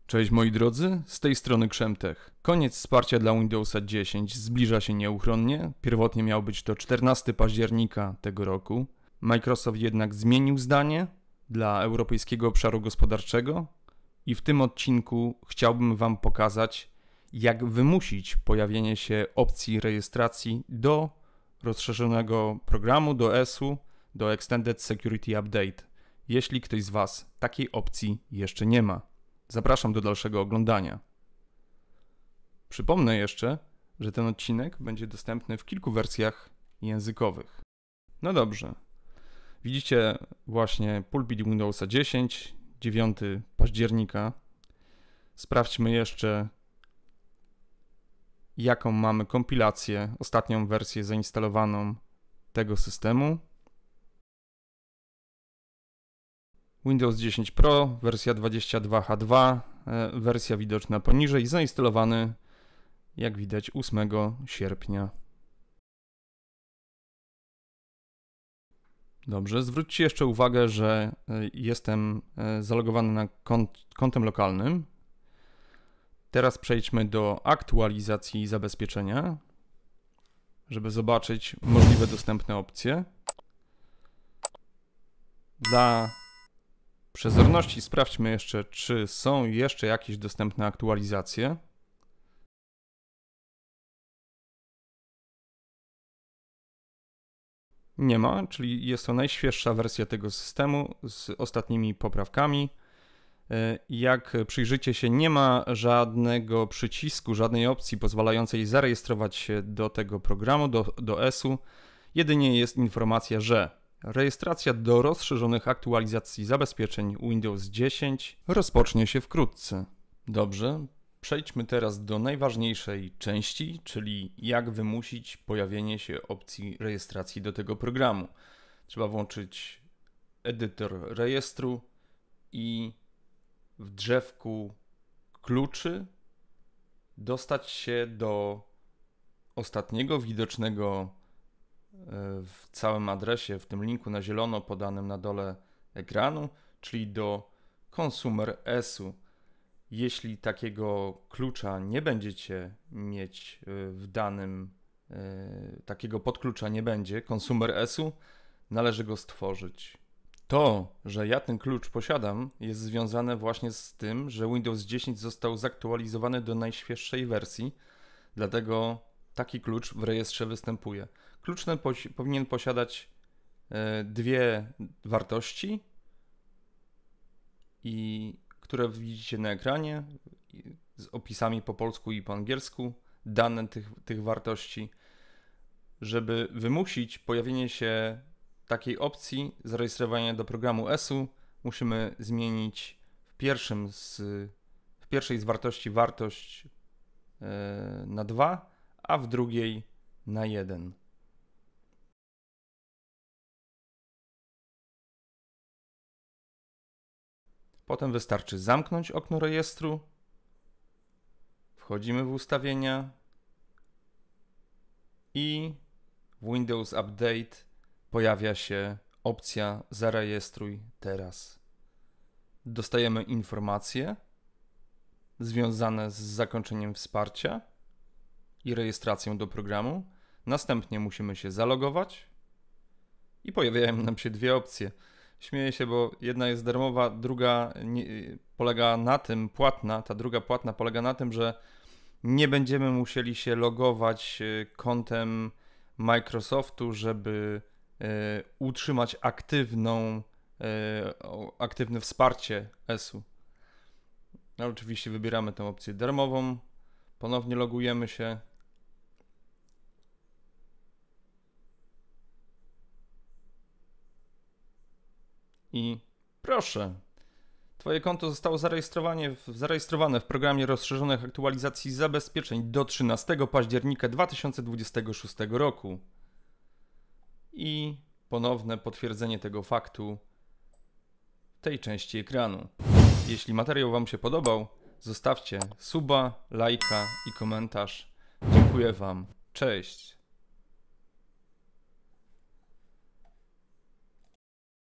Cześć moi drodzy, z tej strony Krzemtech. Koniec wsparcia dla Windowsa 10 zbliża się nieuchronnie. Pierwotnie miał być to 14 października tego roku. Microsoft jednak zmienił zdanie dla Europejskiego Obszaru Gospodarczego i w tym odcinku chciałbym Wam pokazać, jak wymusić pojawienie się opcji rejestracji do rozszerzonego programu, do ESU, do Extended Security Update, jeśli ktoś z Was takiej opcji jeszcze nie ma. Zapraszam do dalszego oglądania. Przypomnę jeszcze, że ten odcinek będzie dostępny w kilku wersjach językowych. No dobrze. Widzicie właśnie pulpit Windowsa 10, 9 października. Sprawdźmy jeszcze, jaką mamy kompilację, ostatnią wersję zainstalowaną tego systemu. Windows 10 Pro, wersja 22H2, wersja widoczna poniżej, zainstalowany, jak widać, 8 sierpnia. Dobrze, zwróćcie jeszcze uwagę, że jestem zalogowany na kontem lokalnym. Teraz przejdźmy do aktualizacji i zabezpieczenia, żeby zobaczyć możliwe dostępne opcje. Dla przezorności sprawdźmy jeszcze, czy są jeszcze jakieś dostępne aktualizacje. Nie ma, czyli jest to najświeższa wersja tego systemu z ostatnimi poprawkami. Jak przyjrzycie się, nie ma żadnego przycisku, żadnej opcji pozwalającej zarejestrować się do tego programu, do ESU. Jedynie jest informacja, że rejestracja do rozszerzonych aktualizacji zabezpieczeń Windows 10 rozpocznie się wkrótce. Dobrze, przejdźmy teraz do najważniejszej części, czyli jak wymusić pojawienie się opcji rejestracji do tego programu. Trzeba włączyć edytor rejestru i w drzewku kluczy dostać się do ostatniego widocznego w całym adresie, w tym linku na zielono podanym na dole ekranu, czyli do Consumer ESU. Jeśli takiego klucza nie będziecie mieć w danym, takiego podklucza nie będzie, Consumer ESU, należy go stworzyć. To, że ja ten klucz posiadam, jest związane właśnie z tym, że Windows 10 został zaktualizowany do najświeższej wersji, dlatego taki klucz w rejestrze występuje. Klucz ten powinien posiadać dwie wartości, które widzicie na ekranie, z opisami po polsku i po angielsku, dane tych wartości. Żeby wymusić pojawienie się takiej opcji zarejestrowania do programu ESU, musimy zmienić w pierwszej z wartości wartość na 2, a w drugiej na 1. Potem wystarczy zamknąć okno rejestru, wchodzimy w ustawienia i w Windows Update pojawia się opcja zarejestruj teraz. Dostajemy informacje związane z zakończeniem wsparcia i rejestracją do programu. Następnie musimy się zalogować i pojawiają nam się dwie opcje. Śmieję się, bo jedna jest darmowa, druga polega na tym, płatna, ta druga płatna polega na tym, że nie będziemy musieli się logować kontem Microsoftu, żeby utrzymać aktywne wsparcie ESU. No, oczywiście wybieramy tę opcję darmową, ponownie logujemy się. I proszę, Twoje konto zostało zarejestrowane w programie rozszerzonych aktualizacji zabezpieczeń do 13 października 2026 roku. I ponowne potwierdzenie tego faktu w tej części ekranu. Jeśli materiał Wam się podobał, zostawcie suba, lajka i komentarz. Dziękuję Wam. Cześć!